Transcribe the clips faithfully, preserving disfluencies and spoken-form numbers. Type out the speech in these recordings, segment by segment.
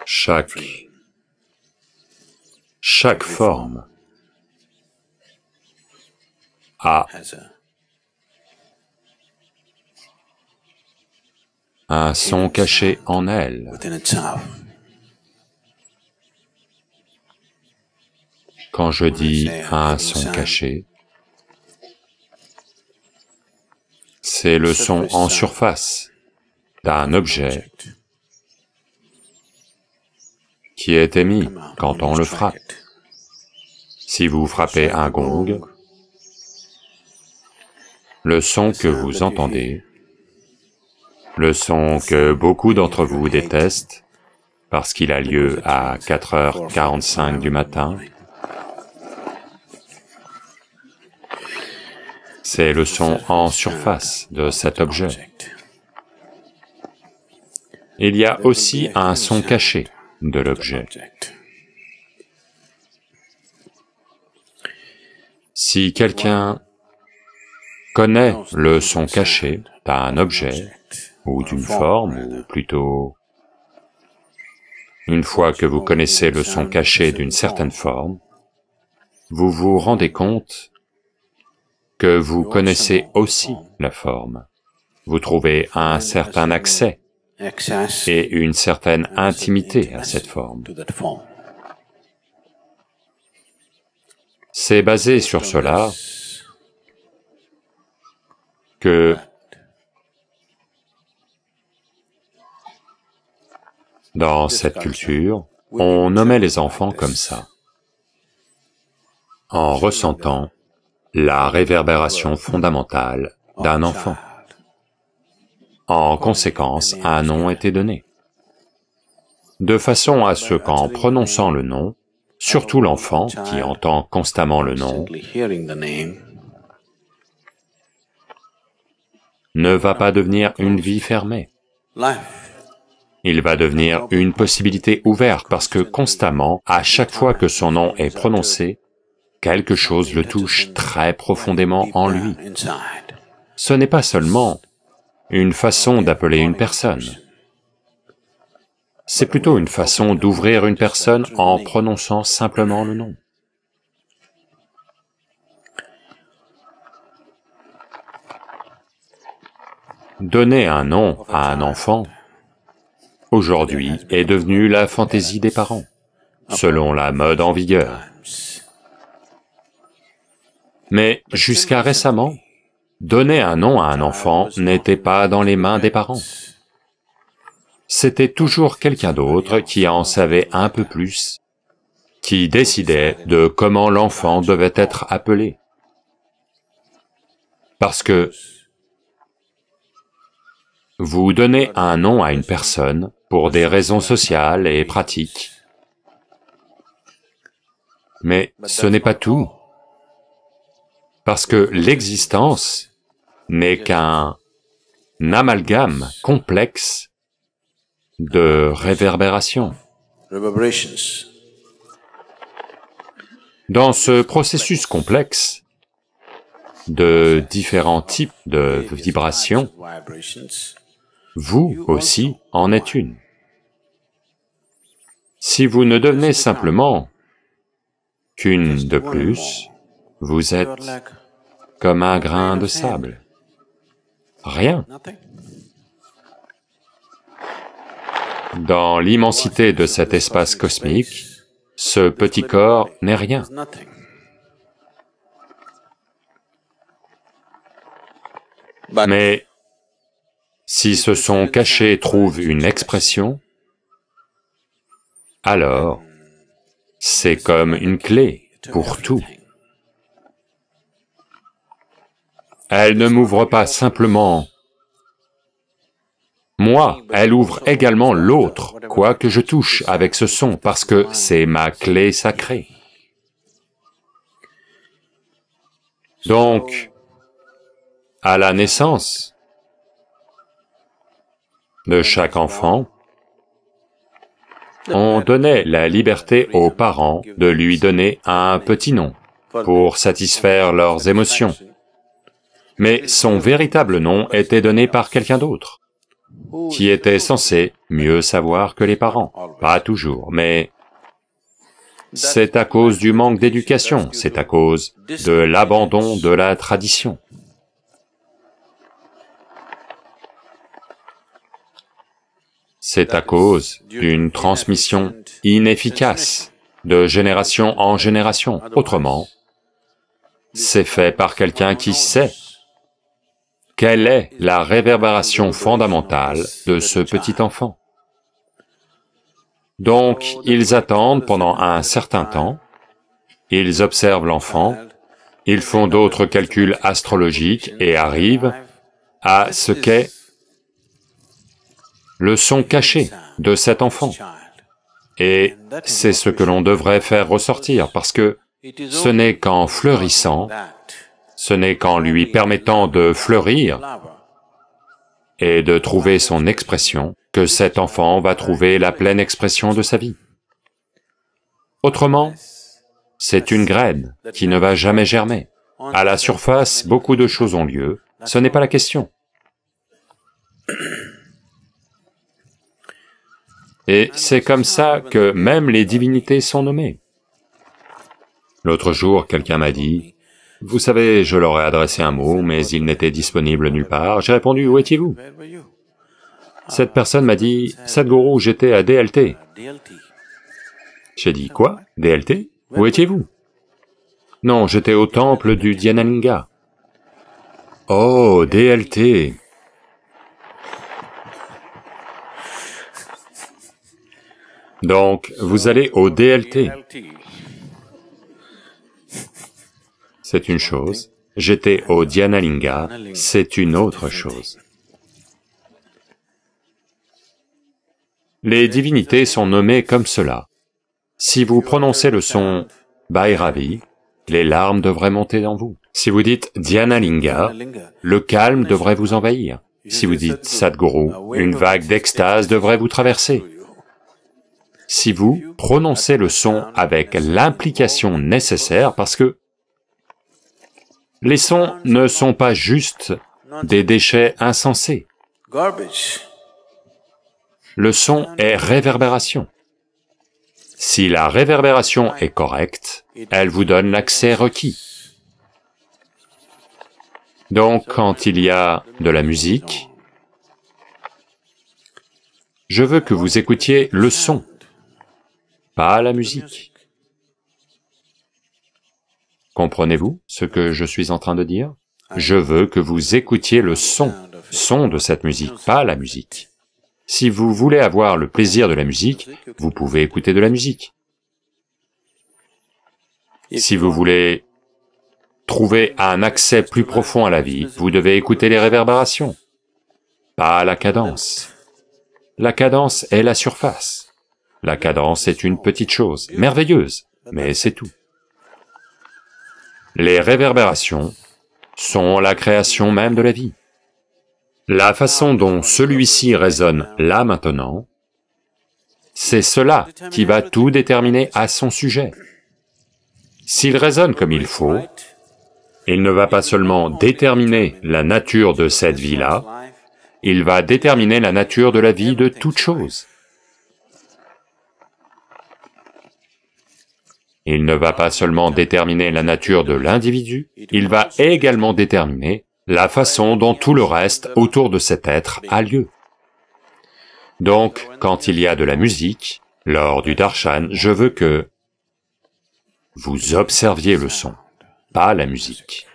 Chaque, chaque forme a un son caché en elle. Quand je dis un son caché, c'est le son en surface d'un objet qui est émis quand on le frappe. Si vous frappez un gong, le son que vous entendez, le son que beaucoup d'entre vous détestent, parce qu'il a lieu à quatre heures quarante-cinq du matin, c'est le son en surface de cet objet. Il y a aussi un son caché de l'objet. Si quelqu'un connaît le son caché d'un objet, ou d'une forme, ou plutôt, une fois que vous connaissez le son caché d'une certaine forme, vous vous rendez compte que vous connaissez aussi la forme. Vous trouvez un certain accès et une certaine intimité à cette forme. C'est basé sur cela que dans cette culture, on nommait les enfants comme ça, en ressentant la réverbération fondamentale d'un enfant. En conséquence, un nom était donné, de façon à ce qu'en prononçant le nom, surtout l'enfant qui entend constamment le nom, ne va pas devenir une vie fermée. Il va devenir une possibilité ouverte parce que constamment, à chaque fois que son nom est prononcé, quelque chose le touche très profondément en lui. Ce n'est pas seulement une façon d'appeler une personne, c'est plutôt une façon d'ouvrir une personne en prononçant simplement le nom. Donner un nom à un enfant, aujourd'hui, est devenu la fantaisie des parents, selon la mode en vigueur. Mais jusqu'à récemment, donner un nom à un enfant n'était pas dans les mains des parents. C'était toujours quelqu'un d'autre qui en savait un peu plus, qui décidait de comment l'enfant devait être appelé. Parce que vous donnez un nom à une personne pour des raisons sociales et pratiques. Mais ce n'est pas tout. Parce que l'existence n'est qu'un amalgame complexe de réverbérations. Dans ce processus complexe de différents types de vibrations, vous aussi en êtes une. Si vous ne devenez simplement qu'une de plus, vous êtes comme un grain de sable. Rien. Dans l'immensité de cet espace cosmique, ce petit corps n'est rien. Mais si ce son caché trouve une expression, alors c'est comme une clé pour tout. Elle ne m'ouvre pas simplement moi, elle ouvre également l'autre, quoi que je touche avec ce son, parce que c'est ma clé sacrée. Donc, à la naissance de chaque enfant, on donnait la liberté aux parents de lui donner un petit nom pour satisfaire leurs émotions. Mais son véritable nom était donné par quelqu'un d'autre. qui était censé mieux savoir que les parents. Pas toujours, mais c'est à cause du manque d'éducation, c'est à cause de l'abandon de la tradition. C'est à cause d'une transmission inefficace de génération en génération. Autrement, c'est fait par quelqu'un qui sait quelle est la réverbération fondamentale de ce petit enfant. Donc, ils attendent pendant un certain temps, ils observent l'enfant, ils font d'autres calculs astrologiques et arrivent à ce qu'est le son caché de cet enfant. Et c'est ce que l'on devrait faire ressortir, parce que ce n'est qu'en fleurissant, ce n'est qu'en lui permettant de fleurir et de trouver son expression que cet enfant va trouver la pleine expression de sa vie. Autrement, c'est une graine qui ne va jamais germer. À la surface, beaucoup de choses ont lieu, ce n'est pas la question. Et c'est comme ça que même les divinités sont nommées. L'autre jour, quelqu'un m'a dit, « Vous savez, je leur ai adressé un mot, mais il n'était disponible nulle part. » J'ai répondu, « Où étiez-vous » Cette personne m'a dit, « Sadhguru, j'étais à D L T. » J'ai dit, « Quoi? D L T? Où étiez-vous » ? « Non, j'étais au temple du Dhyanalinga. »« Oh, D L T. » Donc, vous allez au D L T. C'est une chose, j'étais au Dhyanalinga, c'est une autre chose. Les divinités sont nommées comme cela. Si vous prononcez le son Bhairavi, les larmes devraient monter en vous. Si vous dites Dhyanalinga, le calme devrait vous envahir. Si vous dites Sadhguru, une vague d'extase devrait vous traverser. Si vous prononcez le son avec l'implication nécessaire, parce que les sons ne sont pas juste des déchets insensés. Le son est réverbération. Si la réverbération est correcte, elle vous donne l'accès requis. Donc, quand il y a de la musique, je veux que vous écoutiez le son, pas la musique. Comprenez-vous ce que je suis en train de dire? Je veux que vous écoutiez le son, son de cette musique, pas la musique. Si vous voulez avoir le plaisir de la musique, vous pouvez écouter de la musique. Si vous voulez trouver un accès plus profond à la vie, vous devez écouter les réverbérations, pas la cadence. La cadence est la surface. La cadence est une petite chose, merveilleuse, mais c'est tout. Les réverbérations sont la création même de la vie. La façon dont celui-ci résonne là maintenant, c'est cela qui va tout déterminer à son sujet. S'il résonne comme il faut, il ne va pas seulement déterminer la nature de cette vie-là, il va déterminer la nature de la vie de toute chose. Il ne va pas seulement déterminer la nature de l'individu, il va également déterminer la façon dont tout le reste autour de cet être a lieu. Donc, quand il y a de la musique, lors du darshan, je veux que vous observiez le son, pas la musique.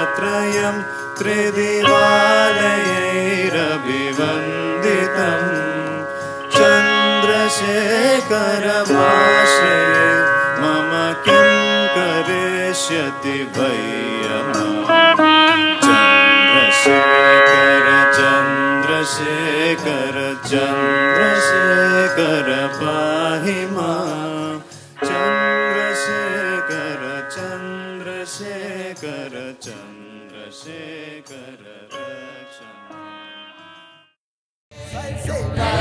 त्रिदिवालयैरभिवन्दितम् चन्द्रशेखरमाश्रये मम किं करिष्यति भय्यम् चन्द्रशेखर चन्द्रशेखर चन्द्रशेखर पाहि माम् चन्द्रशेखर चन्द्रशेखर चन्द्रशेखर रक्ष माम्।